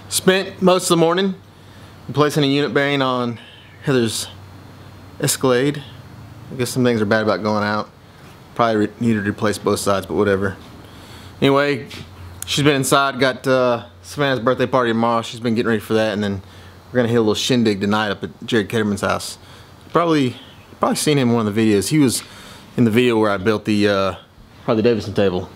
Spent most of the morning replacing a unit bearing on Heather's Escalade. I guess some things are bad about going out. Probably needed to replace both sides, but whatever. Anyway, she's been inside, got Savannah's birthday party tomorrow. She's been getting ready for that, and then we're gonna hit a little shindig tonight up at Jared Ketterman's house. You've probably seen him in one of the videos. He was in the video where I built the Harley Davidson table.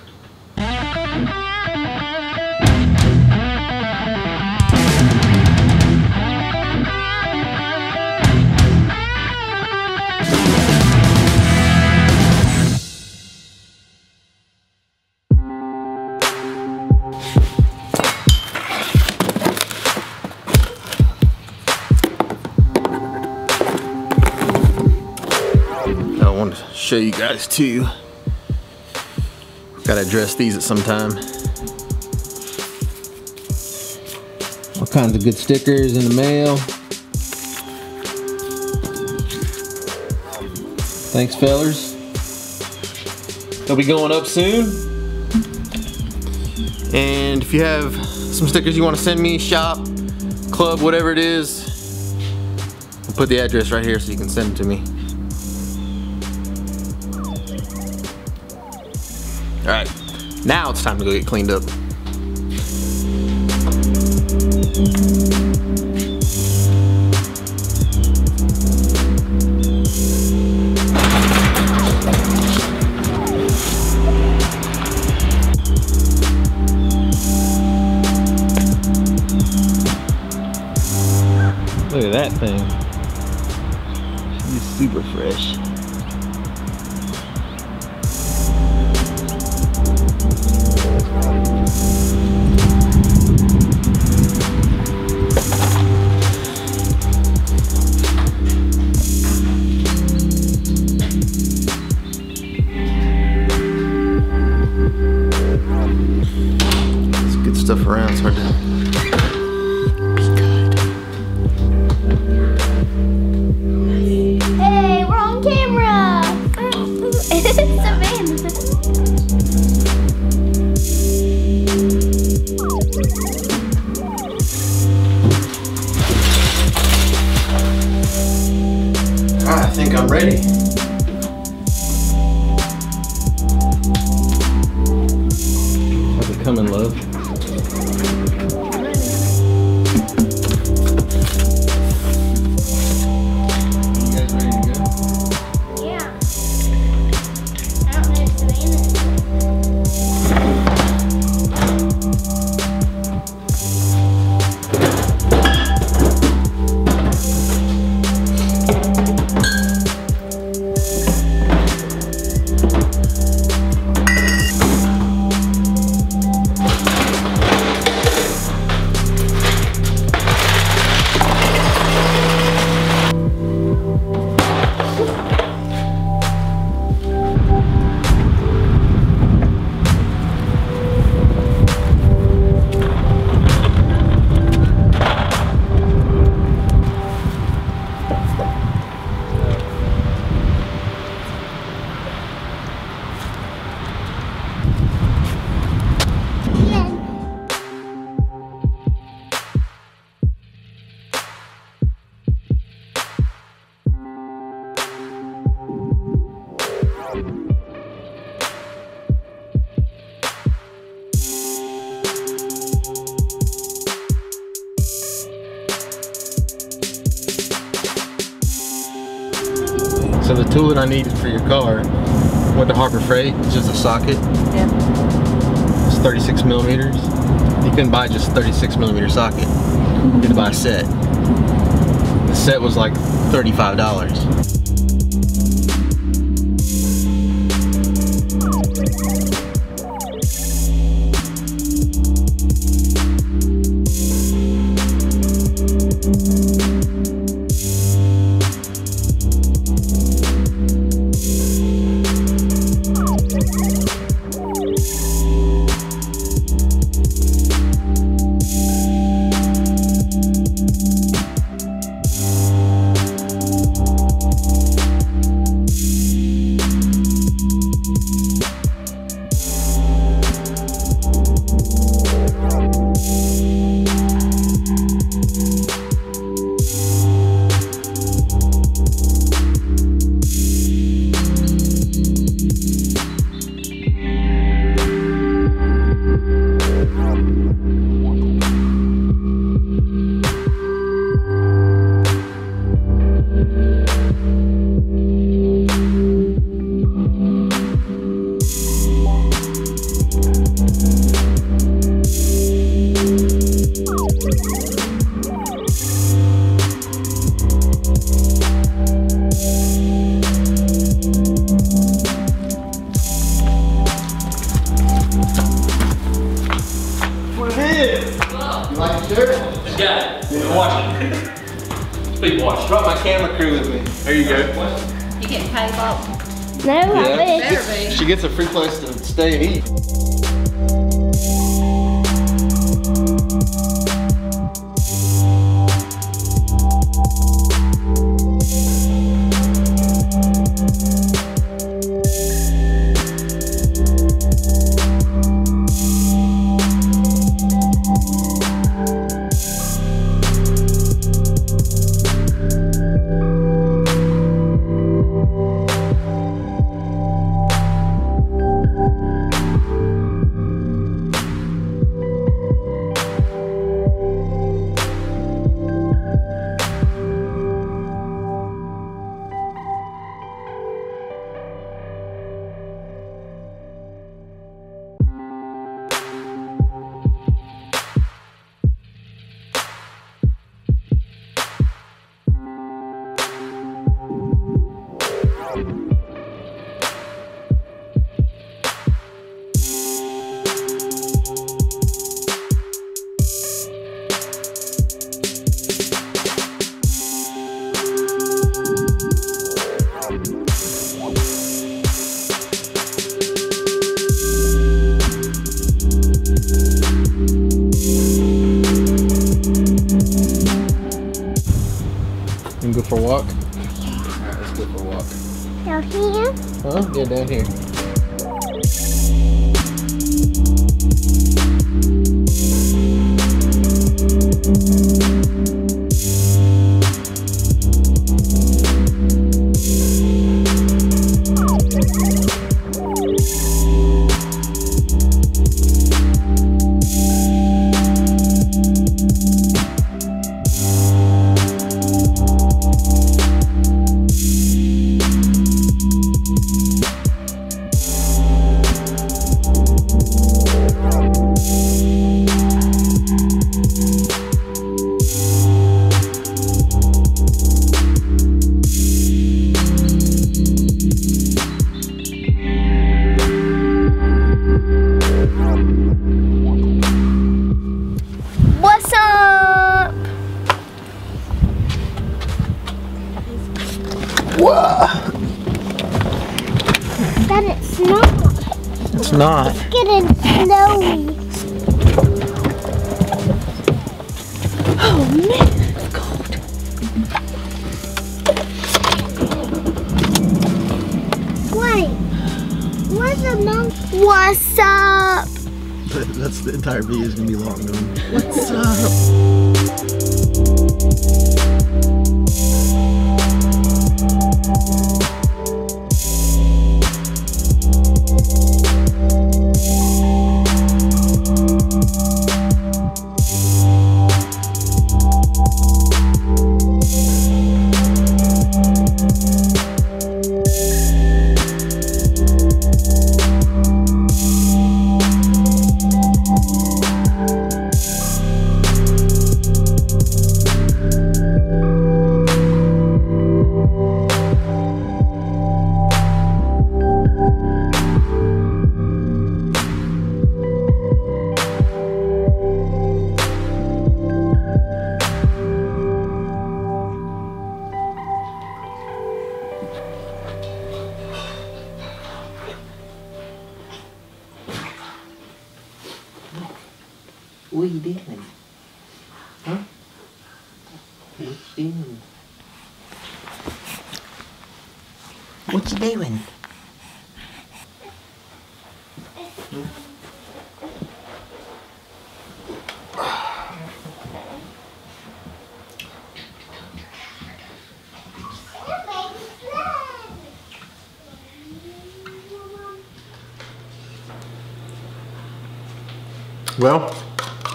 I wanted to show you guys too. Gotta address these at some time. All kinds of good stickers in the mail. Thanks, fellers. They'll be going up soon. And if you have some stickers you want to send me, shop, club, whatever it is, I'll put the address right here so you can send them to me. Alright, now it's time to go get cleaned up. Look at that thing. She's super fresh. Stuff around, it's hard to be good. Hey, we're on camera! It's Savannah. I think I'm ready. How's it coming, love? So the tool that I needed for your car went to Harbor Freight. It's just a socket. Yeah. It's 36 millimeters. You couldn't buy just a 36 millimeter socket. You had to buy a set. The set was like $35. Brought my camera crew with me. There you go. You getting paid off? No, Yeah. I wish. She gets a free place to stay and eat. Go for a walk? Alright, let's go for a walk. Down here? Huh? Yeah, down here. But it's not. It's not. It's getting snowy. Oh man, it's cold. Wait. What's the monkey? What's up? That's the entire video is gonna be long. What's up? What are you doing? Huh? What you doing? What you doing? Well,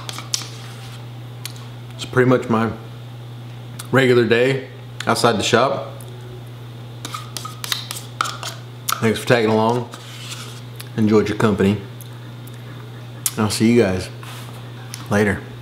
pretty much my regular day outside the shop. Thanks for tagging along. Enjoyed your company. I'll see you guys later.